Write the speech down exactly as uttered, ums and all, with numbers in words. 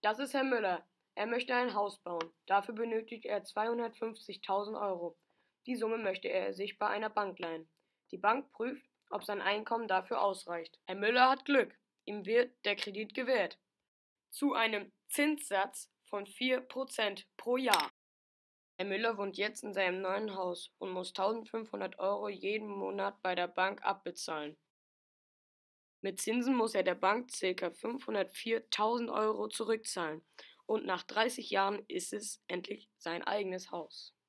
Das ist Herr Müller. Er möchte ein Haus bauen. Dafür benötigt er zweihundertfünfzigtausend Euro. Die Summe möchte er sich bei einer Bank leihen. Die Bank prüft, ob sein Einkommen dafür ausreicht. Herr Müller hat Glück. Ihm wird der Kredit gewährt. Zu einem Zinssatz von vier Prozent pro Jahr. Herr Müller wohnt jetzt in seinem neuen Haus und muss eintausendfünfhundert Euro jeden Monat bei der Bank abbezahlen. Mit Zinsen muss er der Bank ca. fünfhundertviertausend Euro zurückzahlen und nach dreißig Jahren ist es endlich sein eigenes Haus.